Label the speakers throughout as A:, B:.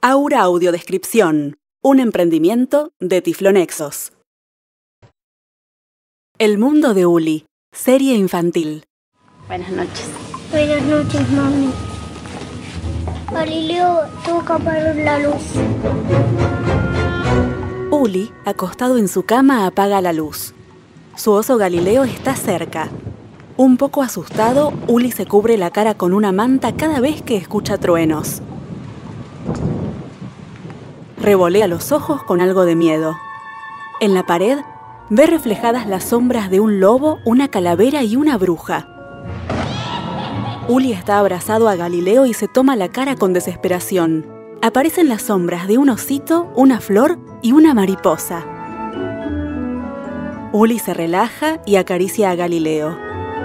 A: Aura Audiodescripción, un emprendimiento de Tiflonexos. El mundo de Uli, serie infantil.
B: Buenas noches.
C: Buenas noches, mami. Galileo, tengo que apagar la luz.
A: Uli, acostado en su cama, apaga la luz. Su oso Galileo está cerca. Un poco asustado, Uli se cubre la cara con una manta cada vez que escucha truenos. Revolea los ojos con algo de miedo. En la pared, ve reflejadas las sombras de un lobo, una calavera y una bruja. Uli está abrazado a Galileo y se toma la cara con desesperación. Aparecen las sombras de un osito, una flor y una mariposa. Uli se relaja y acaricia a Galileo.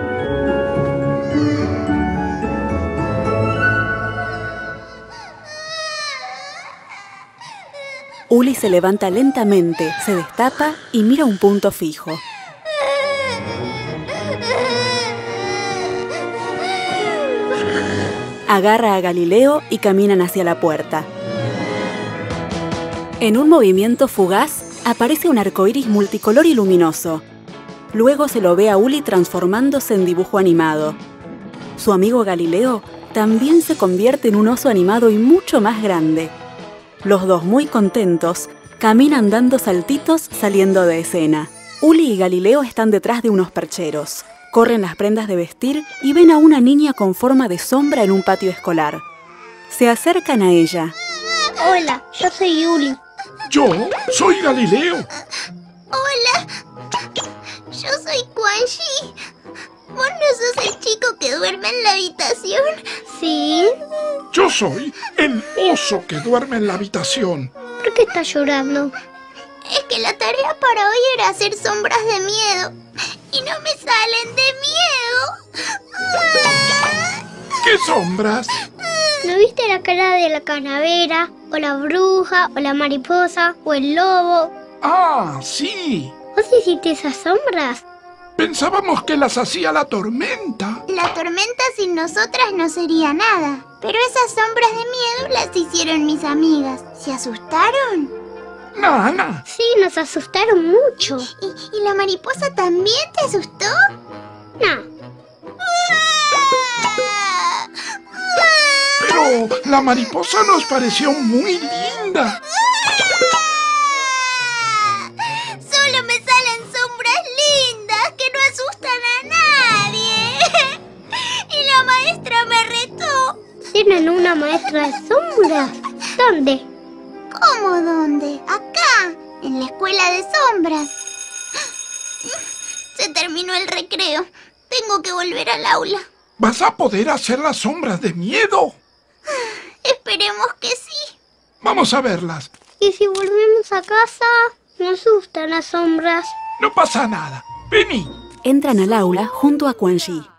A: Uli se levanta lentamente, se destapa y mira un punto fijo. Agarra a Galileo y caminan hacia la puerta. En un movimiento fugaz, aparece un arcoíris multicolor y luminoso. Luego se lo ve a Uli transformándose en dibujo animado. Su amigo Galileo también se convierte en un oso animado y mucho más grande. Los dos, muy contentos, caminan dando saltitos saliendo de escena. Uli y Galileo están detrás de unos percheros. Corren las prendas de vestir y ven a una niña con forma de sombra en un patio escolar. Se acercan a ella.
C: Hola, yo soy Uli.
D: Yo soy Galileo.
E: Hola, yo soy Quan Chi. ¿Vos no sos el chico que duerme en la habitación?
C: ¿Sí?
D: Yo soy el oso que duerme en la habitación.
C: ¿Por qué estás llorando?
E: Es que la tarea para hoy era hacer sombras de miedo. Y no me salen de miedo.
D: ¿Qué sombras?
C: ¿No viste la cara de la calavera, o la bruja, o la mariposa, o el lobo?
D: Ah, sí.
C: ¿Vos hiciste esas sombras?
D: Pensábamos que las hacía la tormenta.
E: La tormenta sin nosotras no sería nada. Pero esas sombras de miedo las hicieron mis amigas. ¿Se asustaron?
D: Nana.
C: Sí, nos asustaron mucho.
E: ¿Y la mariposa también te asustó?
C: No.
D: Pero la mariposa nos pareció muy linda.
E: Solo me salen sombras lindas que no asustan a nadie. Y la maestra me retó.
C: ¿Tienen una maestra de sombras? ¿Dónde?
E: ¿Cómo dónde? Acá, en la escuela de sombras. Se terminó el recreo. Tengo que volver al aula.
D: ¿Vas a poder hacer las sombras de miedo?
E: Esperemos que sí.
D: Vamos a verlas.
C: ¿Y si volvemos a casa? Me asustan las sombras.
D: No pasa nada. Vení.
A: Entran al aula junto a Quan Chi.